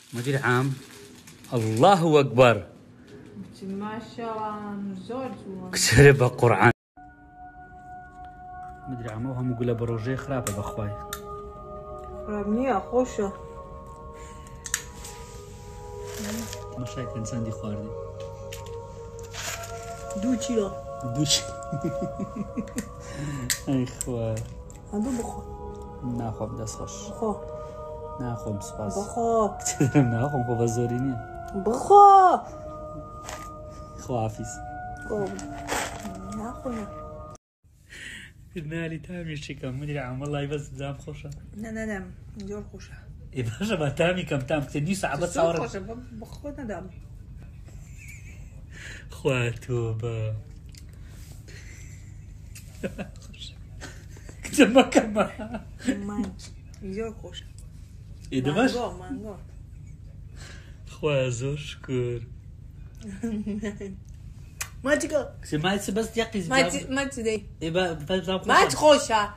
مدير عام. الله أكبر. ما شاء الله زوج كسر قرآن. مدير عام وهم يقول بروجي خرابة بأخوي. خرابني خوشة. مشايك إنسان دي خاردي. دوشي لا. دوشي. أي خوا. هذا بخو. ناخذ دست خوش. بخو. ناخذ سپاس. بخو. ناخذ خو بزورینی. بخو. خوافیز. ناخذ. نالي تامي شكم مدري عم والله بس زام خوشة. ندم جور خوشة. إيه باشا ما تامي كم تام كتني صعبة صورة. خوشة بخو ندم. خواتوبة. كتما كما. مان جور خوشة. إيه ده باش. مانگو. خوازو شكر. ما تيجا. ما بس يقيس. ما تدي. إيه بزام خوشة. ما تخوشة.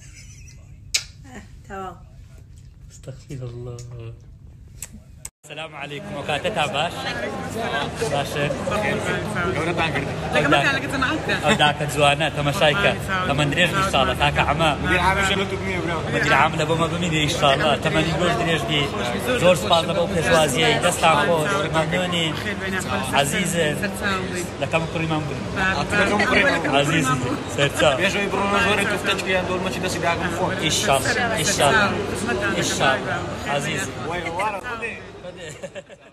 تمام. استغفر الله. السلام عليكم وكاتتها باش باشا او داك زوانا تمشايكا تمن دريج ان شاء الله تاك عما مدير عام لبما بميدي ان شاء الله تمن يقول دريج دي زور سباز لبو بيشوازي دستان خوش ممنوني عزيزة لكم كريمان عزيزي سيرتا بيجوا يبرون زوري تفتش كي عندهم ماشي داسي داعم فوق ان شاء الله ان شاء الله ان شاء الله عزيزي